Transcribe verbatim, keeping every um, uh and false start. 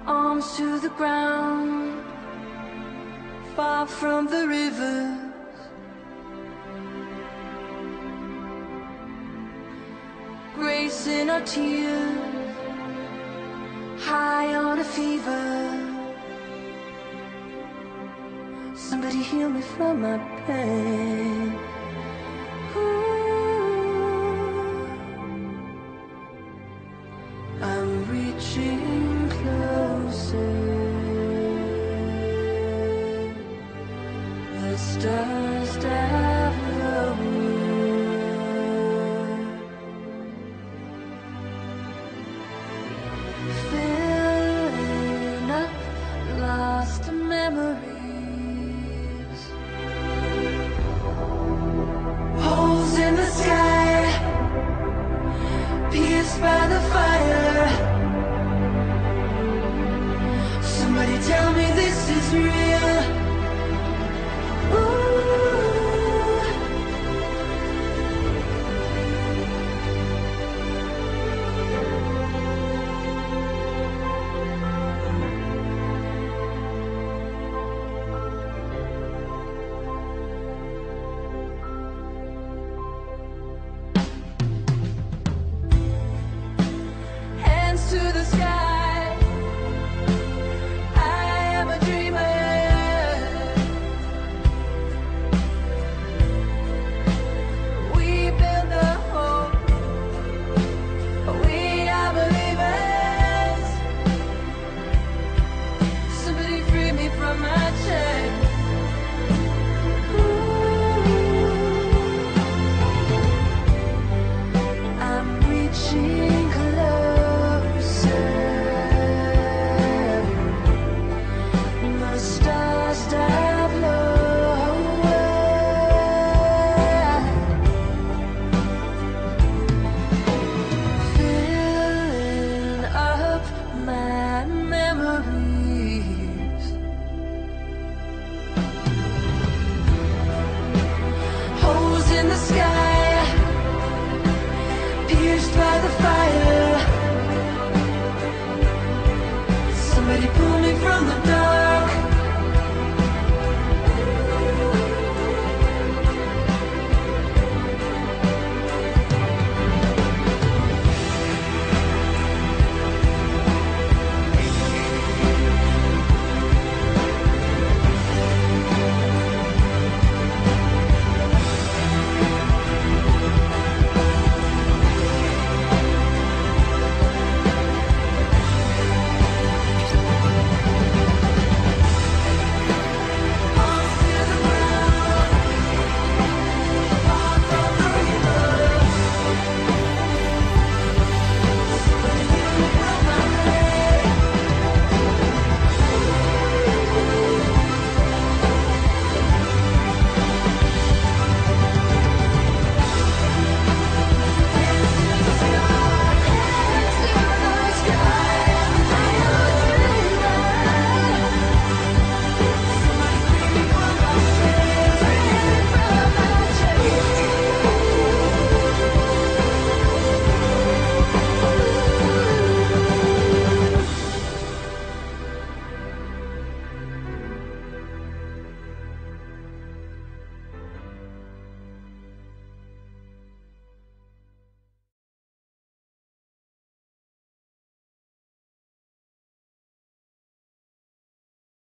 arms to the ground, far from the rivers. Grace in our tears, high on a fever. Somebody heal me from my pain. Ooh, I'm reaching closer. The stars have lowered, filling up lost memories. Holes in the sky, pierced by the fire. Somebody tell me this is real. Ooh. Hands to the sky, I am a dreamer. We build the hope, we are believers. Somebody free me from my chain. Ooh, I'm reaching closer. The stars have lowered, filling up my memories. Holes in the sky, pierced by the fire. Somebody pull